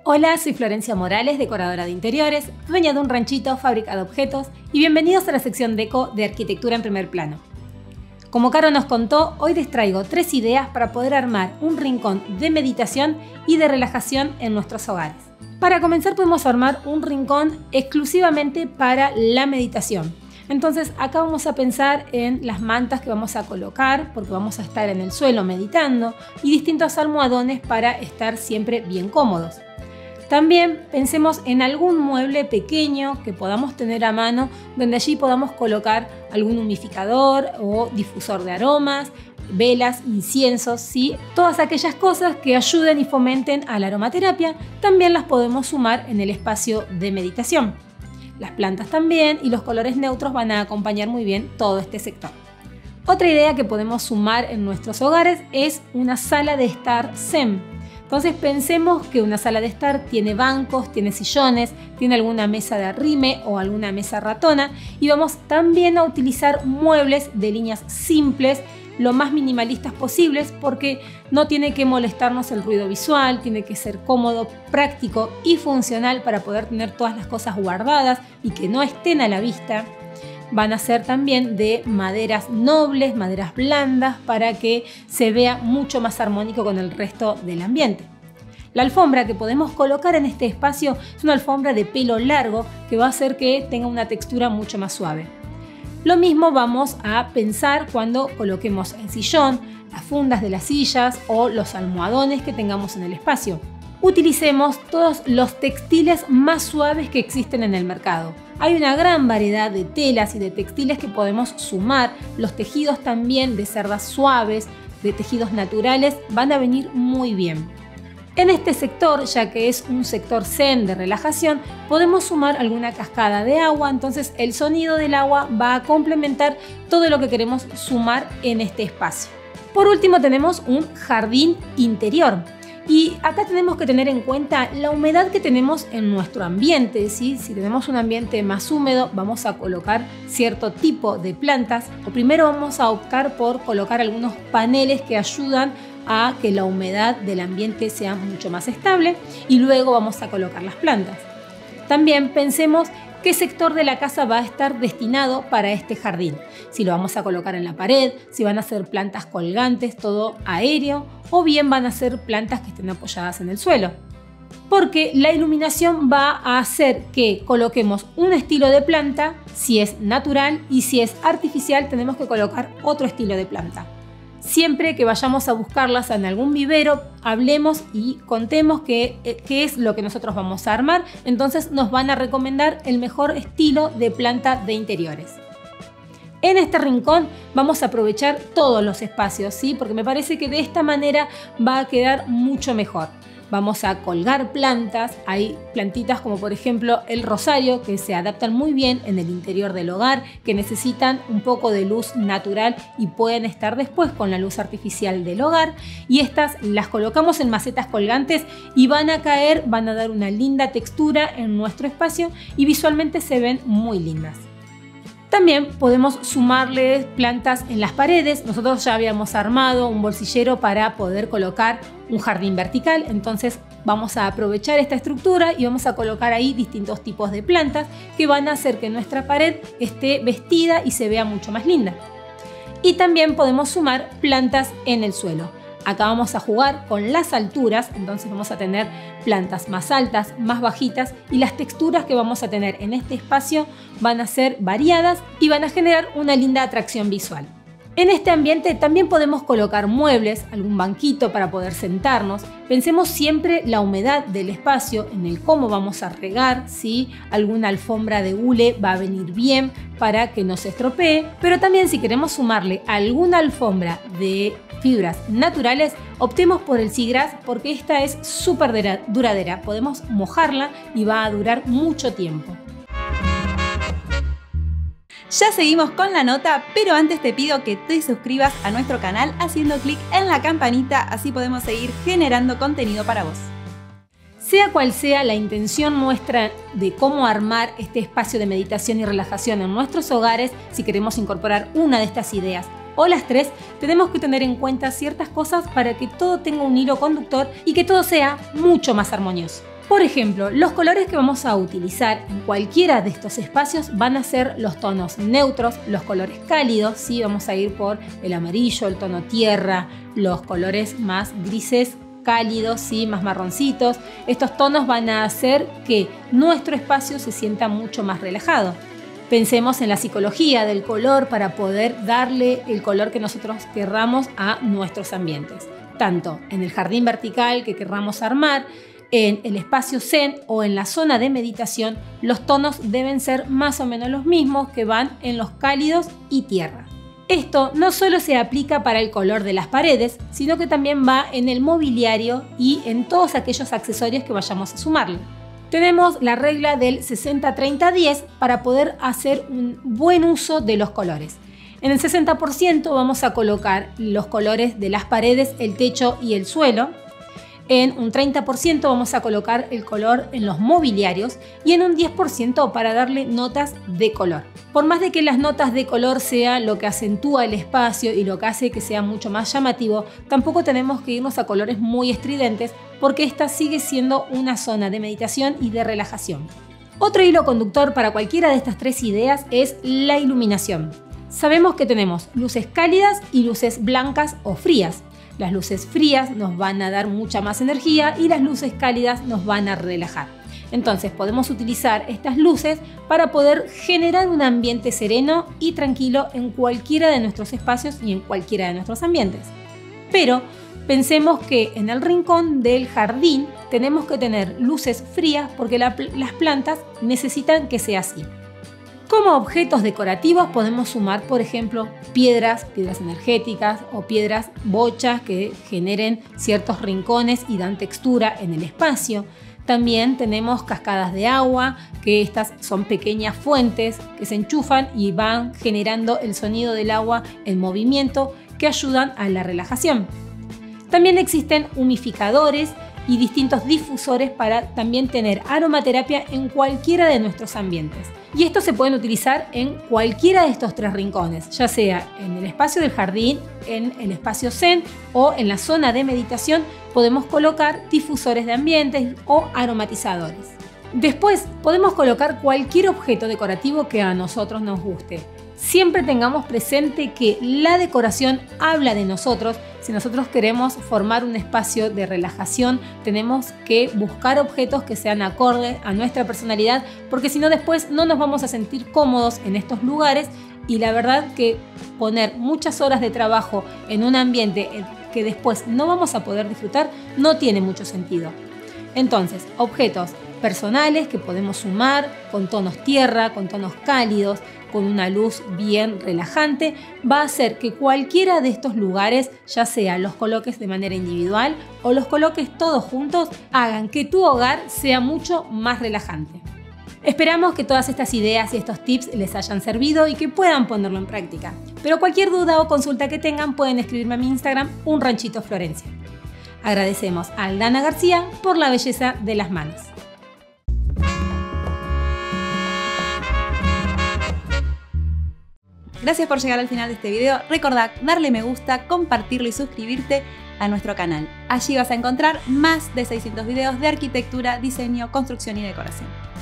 Hola, soy Florencia Morales, decoradora de interiores, dueña de un ranchito, fábrica de objetos, y bienvenidos a la sección Deco de Arquitectura en Primer Plano. Como Caro nos contó, hoy les traigo 3 ideas para poder armar un rincón de meditación y de relajación en nuestros hogares. Para comenzar podemos armar un rincón exclusivamente para la meditación. Entonces acá vamos a pensar en las mantas que vamos a colocar porque vamos a estar en el suelo meditando y distintos almohadones para estar siempre bien cómodos. También pensemos en algún mueble pequeño que podamos tener a mano donde allí podamos colocar algún humidificador o difusor de aromas, velas, inciensos, ¿sí? Todas aquellas cosas que ayuden y fomenten a la aromaterapia también las podemos sumar en el espacio de meditación. Las plantas también y los colores neutros van a acompañar muy bien todo este sector. Otra idea que podemos sumar en nuestros hogares es una sala de estar zen. Entonces pensemos que una sala de estar tiene bancos, tiene sillones, tiene alguna mesa de arrime o alguna mesa ratona y vamos también a utilizar muebles de líneas simples, lo más minimalistas posibles porque no tiene que molestarnos el ruido visual, tiene que ser cómodo, práctico y funcional para poder tener todas las cosas guardadas y que no estén a la vista. Van a ser también de maderas nobles, maderas blandas, para que se vea mucho más armónico con el resto del ambiente. La alfombra que podemos colocar en este espacio es una alfombra de pelo largo que va a hacer que tenga una textura mucho más suave. Lo mismo vamos a pensar cuando coloquemos el sillón, las fundas de las sillas o los almohadones que tengamos en el espacio. Utilicemos todos los textiles más suaves que existen en el mercado. Hay una gran variedad de telas y de textiles que podemos sumar. Los tejidos también de cerdas suaves, de tejidos naturales, van a venir muy bien. En este sector, ya que es un sector zen de relajación, podemos sumar alguna cascada de agua, entonces el sonido del agua va a complementar todo lo que queremos sumar en este espacio. Por último tenemos un jardín interior. Y acá tenemos que tener en cuenta la humedad que tenemos en nuestro ambiente, ¿sí? Si tenemos un ambiente más húmedo, vamos a colocar cierto tipo de plantas. O primero vamos a optar por colocar algunos paneles que ayudan a que la humedad del ambiente sea mucho más estable y luego vamos a colocar las plantas. También pensemos qué sector de la casa va a estar destinado para este jardín. Si lo vamos a colocar en la pared, si van a ser plantas colgantes, todo aéreo, o bien van a ser plantas que estén apoyadas en el suelo. Porque la iluminación va a hacer que coloquemos un estilo de planta si es natural y si es artificial tenemos que colocar otro estilo de planta. Siempre que vayamos a buscarlas en algún vivero, hablemos y contemos qué es lo que nosotros vamos a armar. Entonces nos van a recomendar el mejor estilo de planta de interiores. En este rincón vamos a aprovechar todos los espacios, ¿sí? Porque me parece que de esta manera va a quedar mucho mejor. Vamos a colgar plantas, hay plantitas como por ejemplo el rosario que se adaptan muy bien en el interior del hogar, que necesitan un poco de luz natural y pueden estar después con la luz artificial del hogar. Y estas las colocamos en macetas colgantes y van a caer, van a dar una linda textura en nuestro espacio y visualmente se ven muy lindas. También podemos sumarle plantas en las paredes. Nosotros ya habíamos armado un bolsillero para poder colocar un jardín vertical, entonces vamos a aprovechar esta estructura y vamos a colocar ahí distintos tipos de plantas que van a hacer que nuestra pared esté vestida y se vea mucho más linda. Y también podemos sumar plantas en el suelo. Acá vamos a jugar con las alturas, entonces vamos a tener plantas más altas, más bajitas y las texturas que vamos a tener en este espacio van a ser variadas y van a generar una linda atracción visual. En este ambiente también podemos colocar muebles, algún banquito para poder sentarnos. Pensemos siempre la humedad del espacio, en el cómo vamos a regar, ¿sí? Alguna alfombra de hule va a venir bien para que no se estropee, pero también si queremos sumarle alguna alfombra de fibras naturales, optemos por el seagrass porque esta es súper duradera, podemos mojarla y va a durar mucho tiempo. Ya seguimos con la nota, pero antes te pido que te suscribas a nuestro canal haciendo clic en la campanita, así podemos seguir generando contenido para vos. Sea cual sea la intención nuestra de cómo armar este espacio de meditación y relajación en nuestros hogares, si queremos incorporar una de estas ideas o las 3, tenemos que tener en cuenta ciertas cosas para que todo tenga un hilo conductor y que todo sea mucho más armonioso. Por ejemplo, los colores que vamos a utilizar en cualquiera de estos espacios van a ser los tonos neutros, los colores cálidos, ¿sí? Vamos a ir por el amarillo, el tono tierra, los colores más grises cálidos, ¿sí? Más marroncitos. Estos tonos van a hacer que nuestro espacio se sienta mucho más relajado. Pensemos en la psicología del color para poder darle el color que nosotros querramos a nuestros ambientes, tanto en el jardín vertical que querramos armar, en el espacio zen o en la zona de meditación. Los tonos deben ser más o menos los mismos que van en los cálidos y tierra. Esto no solo se aplica para el color de las paredes, sino que también va en el mobiliario y en todos aquellos accesorios que vayamos a sumarle. Tenemos la regla del 60-30-10 para poder hacer un buen uso de los colores. En el 60% vamos a colocar los colores de las paredes, el techo y el suelo. En un 30% vamos a colocar el color en los mobiliarios y en un 10% para darle notas de color. Por más de que las notas de color sea lo que acentúa el espacio y lo que hace que sea mucho más llamativo, tampoco tenemos que irnos a colores muy estridentes porque esta sigue siendo una zona de meditación y de relajación. Otro hilo conductor para cualquiera de estas tres ideas es la iluminación. Sabemos que tenemos luces cálidas y luces blancas o frías. Las luces frías nos van a dar mucha más energía y las luces cálidas nos van a relajar. Entonces podemos utilizar estas luces para poder generar un ambiente sereno y tranquilo en cualquiera de nuestros espacios y en cualquiera de nuestros ambientes. Pero pensemos que en el rincón del jardín tenemos que tener luces frías porque las plantas necesitan que sea así. Como objetos decorativos podemos sumar, por ejemplo, piedras energéticas o piedras bochas que generen ciertos rincones y dan textura en el espacio. También tenemos cascadas de agua, que estas son pequeñas fuentes que se enchufan y van generando el sonido del agua en movimiento que ayudan a la relajación. También existen humidificadores y distintos difusores para también tener aromaterapia en cualquiera de nuestros ambientes. Y estos se pueden utilizar en cualquiera de estos tres rincones, ya sea en el espacio del jardín, en el espacio zen o en la zona de meditación. Podemos colocar difusores de ambientes o aromatizadores. Después podemos colocar cualquier objeto decorativo que a nosotros nos guste. Siempre tengamos presente que la decoración habla de nosotros. Si nosotros queremos formar un espacio de relajación, tenemos que buscar objetos que sean acorde a nuestra personalidad, porque si no después no nos vamos a sentir cómodos en estos lugares y la verdad que poner muchas horas de trabajo en un ambiente que después no vamos a poder disfrutar no tiene mucho sentido. Entonces, objetos personales que podemos sumar con tonos tierra, con tonos cálidos, con una luz bien relajante, va a hacer que cualquiera de estos lugares, ya sea los coloques de manera individual o los coloques todos juntos, hagan que tu hogar sea mucho más relajante. Esperamos que todas estas ideas y estos tips les hayan servido y que puedan ponerlo en práctica. Pero cualquier duda o consulta que tengan pueden escribirme a mi Instagram, Un Ranchito Florencia. Agradecemos a Aldana García por la belleza de las manos. Gracias por llegar al final de este video. Recordá darle me gusta, compartirlo y suscribirte a nuestro canal. Allí vas a encontrar más de 600 videos de arquitectura, diseño, construcción y decoración.